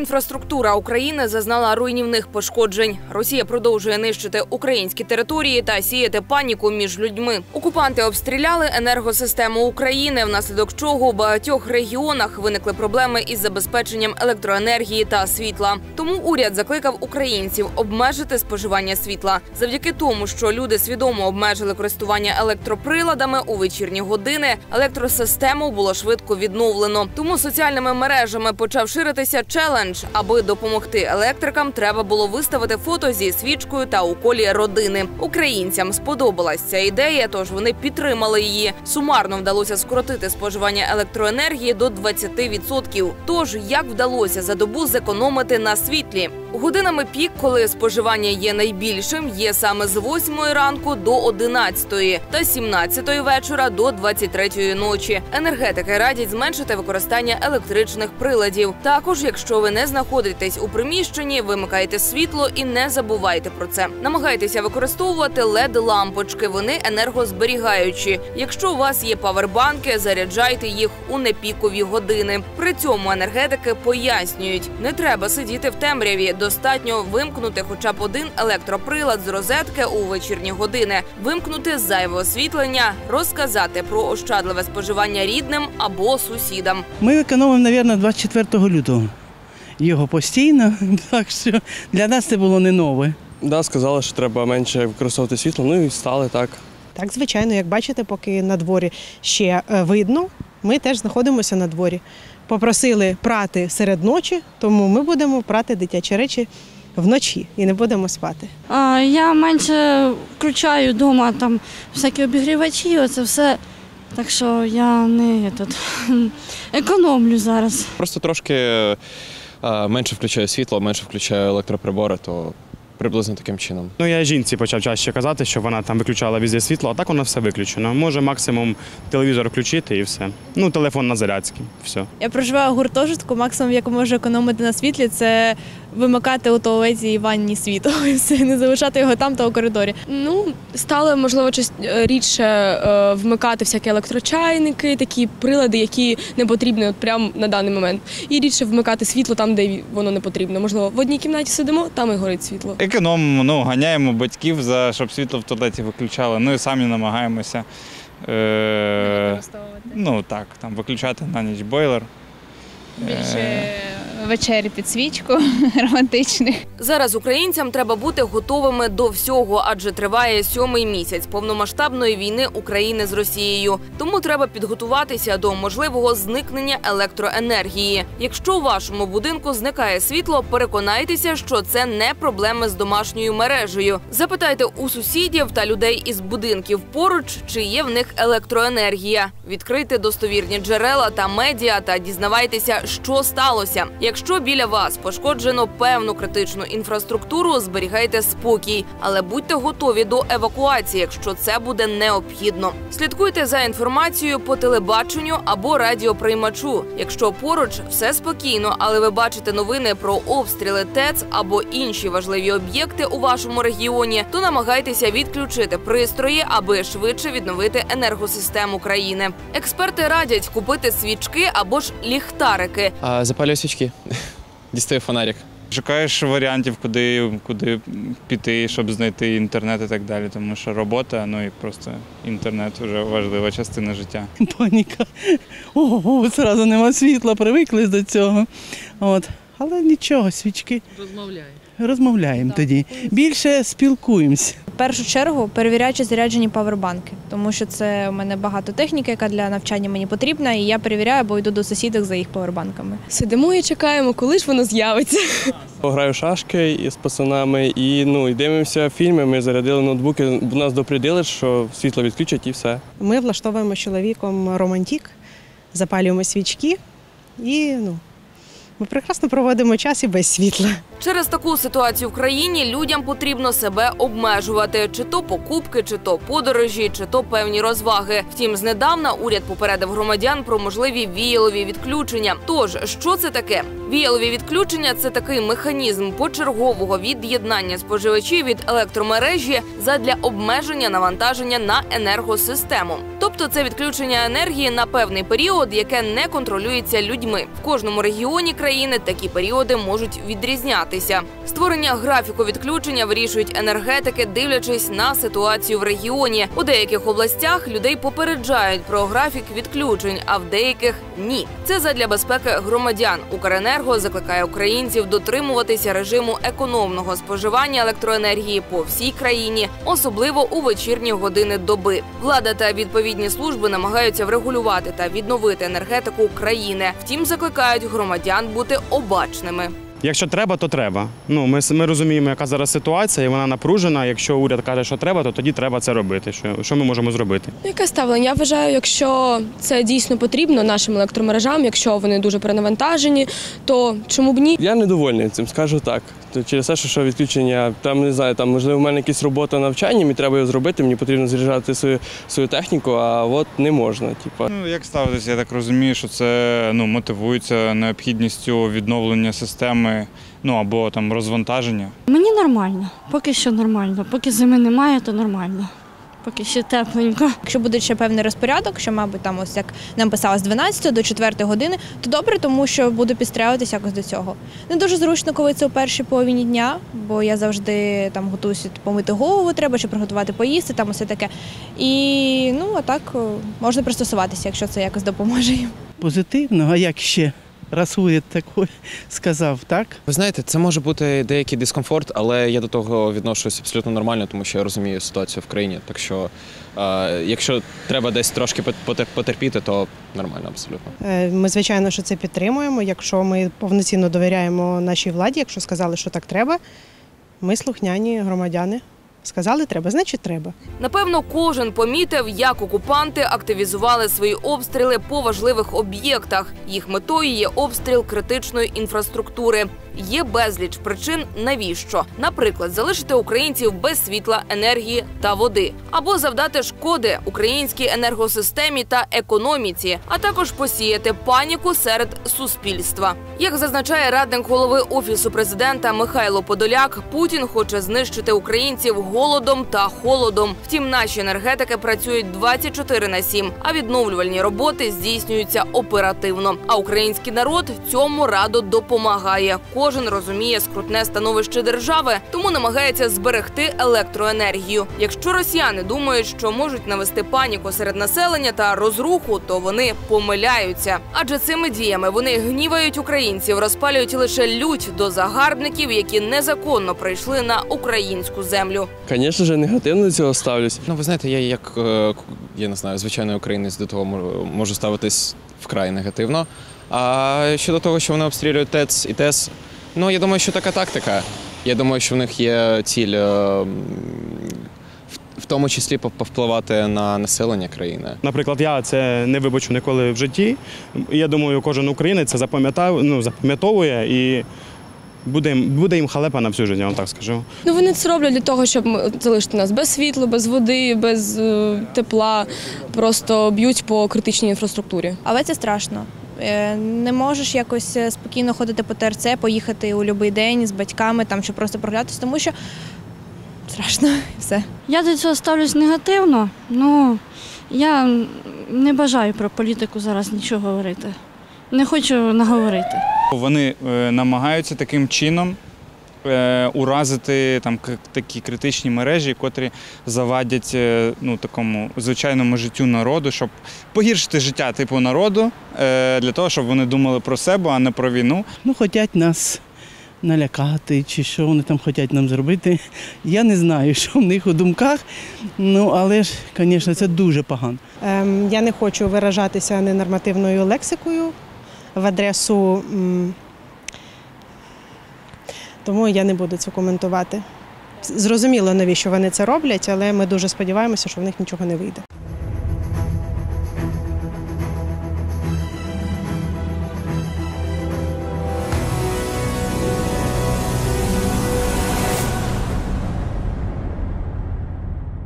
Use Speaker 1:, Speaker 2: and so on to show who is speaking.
Speaker 1: інфраструктура України зазнала руйнівних пошкоджень. Росія продовжує нищити українські території та сіяти паніку між людьми. Окупанти обстріляли енергосистему України, внаслідок чого у багатьох регіонах виникли проблеми із забезпеченням електроенергії та світла. Тому уряд закликав українців обмежити споживання світла. Завдяки тому, що люди свідомо обмежили користування електроприладами у вечірні години, електросистему було швидко відновлено. Тому соціальними мережами почав ширитися челендж. Аби допомогти електрикам, треба було виставити фото зі свічкою та у колі родини. Українцям сподобалась ця ідея, тож вони підтримали її. Сумарно вдалося скоротити споживання електроенергії до 20%. Тож, як вдалося за добу зекономити на світлі? Годинами пік, коли споживання є найбільшим, є саме з 8 ранку до 11 та з 17 вечора до 23 ночі. Енергетики радять зменшити використання електричних приладів. Також, якщо ви не знаходитесь у приміщенні, вимикайте світло і не забувайте про це. Намагайтеся використовувати LED-лампочки, вони енергозберігаючі. Якщо у вас є павербанки, заряджайте їх у непікові години. При цьому енергетики пояснюють, не треба сидіти в темряві, достатньо вимкнути хоча б один електроприлад з розетки у вечірні години, вимкнути зайве освітлення, розказати про ощадливе споживання рідним або сусідам.
Speaker 2: Ми економимо, мабуть, 24 лютого. Його постійно, так що для нас це було не нове.
Speaker 3: Так, сказали, що треба менше використовувати світло, ну і стали так.
Speaker 4: Так, звичайно, як бачите, поки на дворі ще видно, ми теж знаходимося на дворі. Попросили прати серед ночі, тому ми будемо прати дитячі речі вночі і не будемо спати.
Speaker 5: Я менше включаю вдома там всякі обігрівачі, оце все. Так що я не економлю зараз.
Speaker 6: Просто трошки менше включаю світло, менше включаю електроприбори, то приблизно таким чином.
Speaker 7: Я жінці почав чаще казати, що вона там виключала везде світло, а так воно все виключено. Може максимум телевізор включити і все. Телефон на зарядці, все.
Speaker 8: Я проживаю в гуртожитку, максимум, як можу економити на світлі, це вимикати у туалеті і ванні світло, і все, не залишати його там та у коридорі.
Speaker 9: Стали, можливо, рідше вмикати всякі електрочайники, такі прилади, які не потрібні прямо на даний момент. І рідше вмикати світло там, де воно не потрібно. Можливо, в одній кімнаті сидимо, там і горить світло.
Speaker 10: Економимо, ганяємо батьків, щоб світло в туалеті виключали, і самі намагаємося виключати на ніч бойлер.
Speaker 11: Більше вечері під свічку романтичних.
Speaker 1: Зараз українцям треба бути готовими до всього, адже триває 7-й місяць повномасштабної війни України з Росією. Тому треба підготуватися до можливого зникнення електроенергії. Якщо у вашому будинку зникає світло, переконайтеся, що це не проблеми з домашньою мережею. Запитайте у сусідів та людей із будинків поруч, чи є в них електроенергія. Відкрийте достовірні джерела та медіа та дізнавайтеся, що сталося. Якщо біля вас пошкоджено певну критичну інфраструктуру, зберігайте спокій, але будьте готові до евакуації, якщо це буде необхідно. Слідкуйте за інформацією по телебаченню або радіоприймачу. Якщо поруч все спокійно, але ви бачите новини про обстріли ТЕЦ або інші важливі об'єкти у вашому регіоні, то намагайтеся відключити пристрої, аби швидше відновити енергосистему країни. Експерти радять купити свічки або ж ліхтарики.
Speaker 6: Запалюю свічки, дістаю фонарик.
Speaker 10: Шукаєш варіантів, куди піти, щоб знайти інтернет і так далі, тому що робота, і просто інтернет вже важлива частина життя.
Speaker 2: Паніка. Одразу нема світла, привикли до цього. Але нічого, свічки. Розмовляємо тоді. Більше спілкуємося.
Speaker 8: В першу чергу перевіряю, чи заряджені павербанки, тому що це у мене багато техніки, яка для навчання мені потрібна, і я перевіряю, або йду до сусідок за їх павербанками.
Speaker 9: Сидимо і чекаємо, коли ж воно з'явиться.
Speaker 3: Граю в шашки з пацанами і дивимося фільми, ми зарядили ноутбуки, нас допридили, що світло відключать і все.
Speaker 4: Ми влаштовуємо з чоловіком романтик, запалюємо свічки і ми прекрасно проводимо час і без світла.
Speaker 1: Через таку ситуацію в країні людям потрібно себе обмежувати. Чи то покупки, чи то подорожі, чи то певні розваги. Втім, знедавна уряд попередив громадян про можливі віялові відключення. Тож, що це таке? Віялові відключення – це такий механізм почергового від'єднання споживачів від електромережі задля обмеження навантаження на енергосистему. Тобто це відключення енергії на певний період, яке не контролюється людьми. В кожному регіоні країни такі періоди можуть відрізнятися. Створення графіку відключення вирішують енергетики, дивлячись на ситуацію в регіоні. У деяких областях людей попереджають про графік відключень, а в деяких – ні. Це задля безпеки громадян. Укренерго закликає українців дотримуватися режиму економного споживання електроенергії по всій країні, особливо у вечірні години доби. Влада та відповідні служби намагаються врегулювати та відновити енергетику країни. Втім, закликають громадян бути обачними.
Speaker 7: Якщо треба, то треба. Ми розуміємо, яка зараз ситуація, і вона напружена. Якщо уряд каже, що треба, то тоді треба це робити. Що ми можемо зробити?
Speaker 9: Яке ставлення? Я вважаю, якщо це дійсно потрібно нашим електромережам, якщо вони дуже перенавантажені, то чому б ні?
Speaker 3: Я недовольний цим, скажу так. Через те, що відключення, не знаю, можливо, в мене якась робота навчання, мені треба його зробити, мені потрібно заряджати свою техніку, а от не можна.
Speaker 10: Як ставитися, я так розумію, що це мотивується необхідністю відновлення системи, або розвантаження.
Speaker 5: Мені нормально, поки що нормально. Поки зими немає, то нормально. Поки ще тепленько.
Speaker 8: Якщо буде ще певний розпорядок, що, мабуть, ось як нам писалось, з 12 до 4 години, то добре, тому що буду підстраюватися якось до цього. Не дуже зручно, коли це у першій половині дня, бо я завжди готуюся помити голову треба, чи приготувати поїсти, усе таке. І, а так, можна пристосуватися, якщо це якось допоможе їм.
Speaker 2: Позитивно, а як ще? Раз уряд такий сказав, так?
Speaker 6: Ви знаєте, це може бути деякий дискомфорт, але я до того відношусь абсолютно нормально, тому що я розумію ситуацію в країні. Так що, якщо треба десь трошки потерпіти, то нормально абсолютно.
Speaker 4: Ми, звичайно, що це підтримуємо. Якщо ми повноцінно довіряємо нашій владі, якщо сказали, що так треба, ми слухняні громадяни. Сказали треба, значить треба.
Speaker 1: Напевно, кожен помітив, як окупанти активізували свої обстріли по важливих об'єктах. Їх метою є обстріл критичної інфраструктури. Є безліч причин, навіщо. Наприклад, залишити українців без світла, енергії та води. Або завдати шкоди українській енергосистемі та економіці, а також посіяти паніку серед суспільства. Як зазначає радник голови Офісу президента Михайло Подоляк, Путін хоче знищити українців голодом та холодом. Втім, наші енергетики працюють 24/7, а відновлювальні роботи здійснюються оперативно. А український народ цьому радо допомагає. Кожен розуміє скрутне становище держави, тому намагається зберегти електроенергію. Якщо росіяни думають, що можуть навести паніку серед населення та розруху, то вони помиляються. Адже цими діями вони гнівають українців, розпалюють лише лють до загарбників, які незаконно прийшли на українську землю.
Speaker 3: Звісно ж, негативно до цього ставлюсь.
Speaker 6: Ви знаєте, я я не знаю, звичайний українець до того можу ставитись вкрай негативно. А щодо того, що вони обстрілюють ТЕЦ і ТЕС, я думаю, що така тактика. Я думаю, що в них є ціль в тому числі повпливати на населення країни.
Speaker 7: Наприклад, я це не вибачу ніколи в житті. Я думаю, кожен українець це запам'ятовує і буде їм халепа на всю життя, я вам так скажу.
Speaker 9: Вони це роблять для того, щоб залишити нас без світла, без води, без тепла. Просто б'ють по критичній інфраструктурі.
Speaker 8: Але це страшно. Не можеш якось спокійно ходити по ТРЦ, поїхати у будь-який день з батьками, щоб просто прогулятися, тому що страшно і все.
Speaker 5: Я до цього ставлюсь негативно, я не бажаю про політику зараз нічого говорити. Не хочу наговорити.
Speaker 10: Вони намагаються таким чином уразити такі критичні мережі, котрі завадять такому звичайному життю народу, щоб погіршити життя народу, для того, щоб вони думали про себе, а не про війну.
Speaker 2: Хочуть нас налякати, чи що вони там хочуть нам зробити. Я не знаю, що в них у думках, але ж, звісно, це дуже погано.
Speaker 4: Я не хочу виражатися ненормативною лексикою в адресу, тому я не буду це коментувати. Зрозуміло, навіщо вони це роблять, але ми дуже сподіваємося, що в них нічого не вийде.